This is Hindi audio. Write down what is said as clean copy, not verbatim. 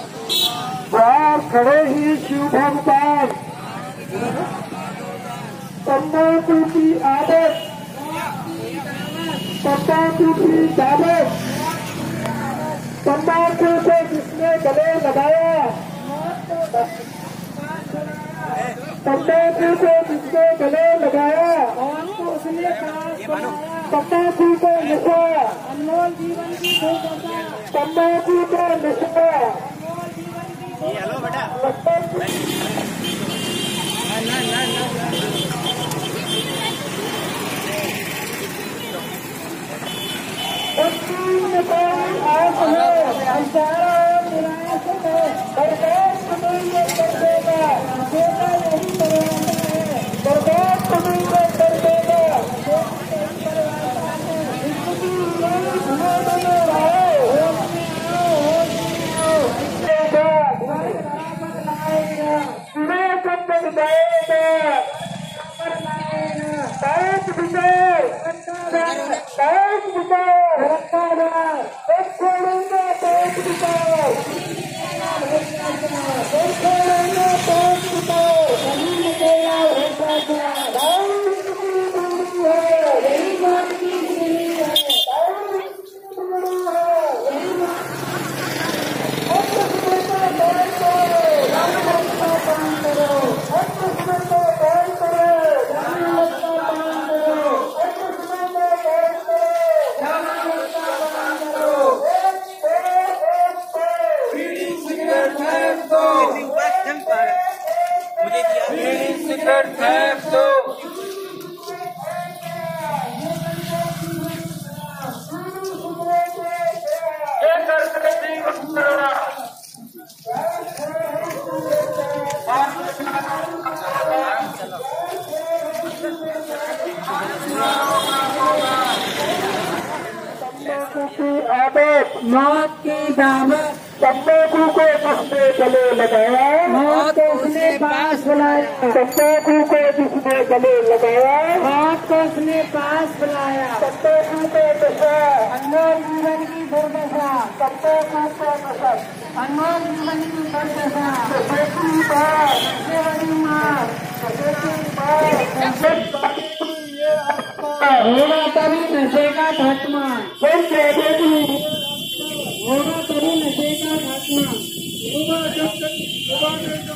द्वार खड़े ही शिव भगवान तंबाकू की आदत, तंबाकू की दावत, तंबाकू को जिसने गले लगाया, तंबाकू को जिसने गले लगाया, तंबाकू को नशा, अनमोल जीवन की तंबाकू को नशा। हेलो बेटा मौत की दावत, तंबाकू को जिसने गले लगाया, मौत को उसने पास बुलाया, तंबाकू को जिसने गले लगाया, मौत को उसने पास बुलाया, तंबाकू को नशा, अनमोल जीवन की दुर्दशा, तंबाकू को नशा, अनमोल जीवन की दुर्दशा, होगा तभी नशे का खात्मा, होगा तभी नशे का खात्मा, होगा जब तक